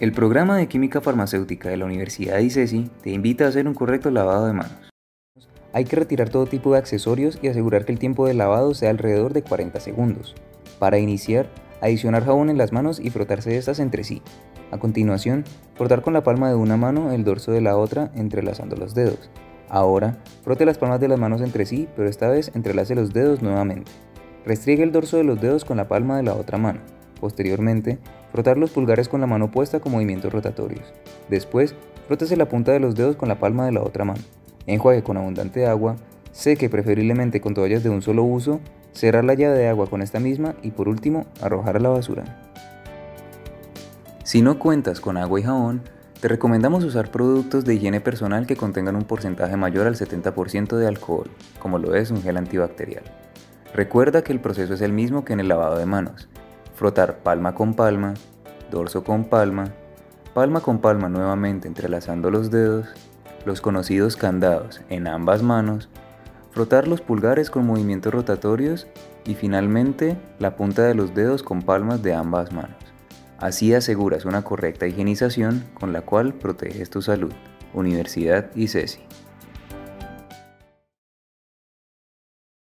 El programa de química farmacéutica de la Universidad ICESI te invita a hacer un correcto lavado de manos. Hay que retirar todo tipo de accesorios y asegurar que el tiempo de lavado sea alrededor de 40 segundos. Para iniciar, adicionar jabón en las manos y frotarse estas entre sí. A continuación, frotar con la palma de una mano el dorso de la otra entrelazando los dedos. Ahora, frote las palmas de las manos entre sí, pero esta vez entrelace los dedos nuevamente. Restriegue el dorso de los dedos con la palma de la otra mano. Posteriormente, frotar los pulgares con la mano opuesta con movimientos rotatorios. Después, frótese la punta de los dedos con la palma de la otra mano. Enjuague con abundante agua, seque preferiblemente con toallas de un solo uso, cerrar la llave de agua con esta misma y por último, arrojar a la basura. Si no cuentas con agua y jabón, te recomendamos usar productos de higiene personal que contengan un porcentaje mayor al 70% de alcohol, como lo es un gel antibacterial. Recuerda que el proceso es el mismo que en el lavado de manos. Frotar palma con palma, dorso con palma con palma nuevamente entrelazando los dedos, los conocidos candados en ambas manos, frotar los pulgares con movimientos rotatorios y finalmente la punta de los dedos con palmas de ambas manos. Así aseguras una correcta higienización con la cual proteges tu salud. Universidad ICESI.